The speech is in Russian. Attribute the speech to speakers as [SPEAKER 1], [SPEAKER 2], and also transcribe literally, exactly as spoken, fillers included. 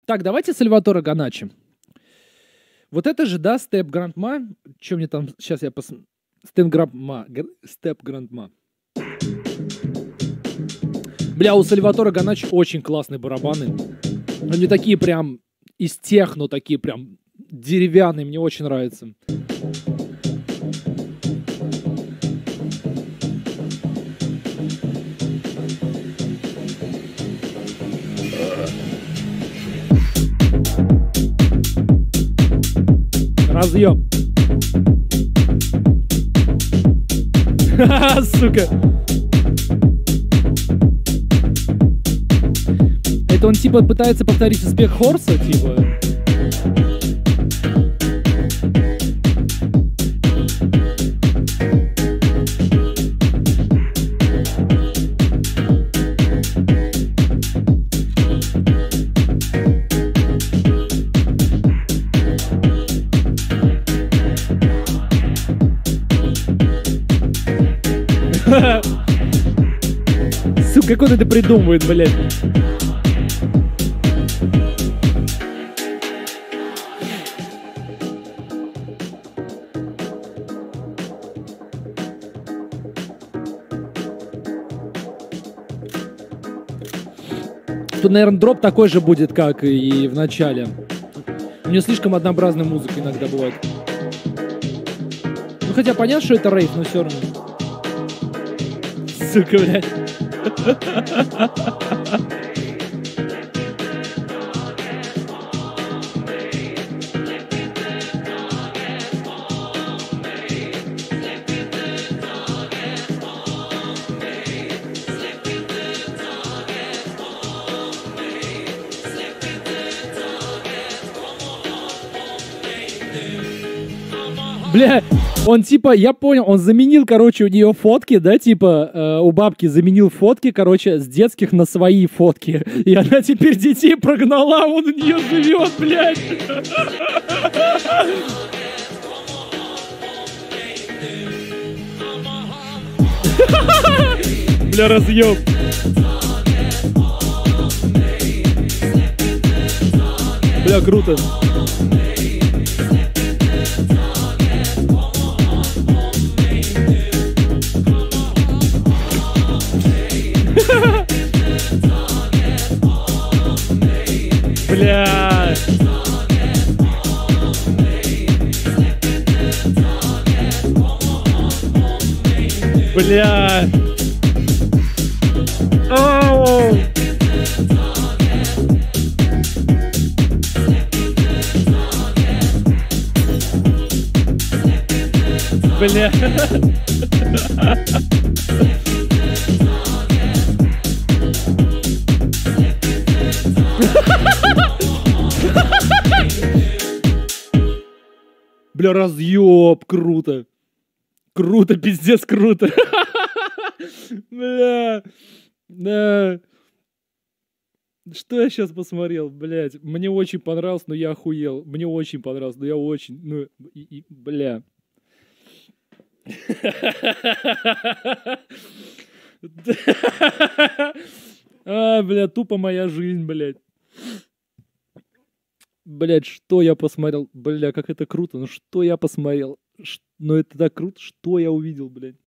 [SPEAKER 1] Так, давайте Сальваторе Ганачи. Вот это же, да, Степ Грандма. Что мне там... Сейчас я посмотрю. Степ Грандма. Степ Грандма. Бля, у Сальваторе Ганачи очень классные барабаны. Они такие прям из техно, такие прям деревянные. Мне очень нравится. Разъем. Сука. Это он типа пытается повторить успех Хорса, типа. Сука, как он это придумывает, блядь. Тут, наверное, дроп такой же будет, как и в начале. У нее слишком однообразная музыка иногда бывает. Ну, хотя понятно, что это рейв, но все равно. Сука, блядь. Бля, он типа, я понял, он заменил, короче, у нее фотки, да, типа, э, у бабки заменил фотки, короче, с детских на свои фотки. И она теперь детей прогнала, он у нее живет, блядь. Бля, разъем. Бля, круто. Бля. Бля. Оу. Бля. Бля, разъеб, круто. Круто, пиздец, круто. Бля. Да. Что я сейчас посмотрел, блядь? Мне очень понравилось, но я охуел. Мне очень понравилось, но я очень... Ну, и, и, бля. А, бля, тупо моя жизнь, блядь. Блядь, что я посмотрел? Бля, как это круто. Ну что я посмотрел? Ш... Ну это так круто, что я увидел, блядь.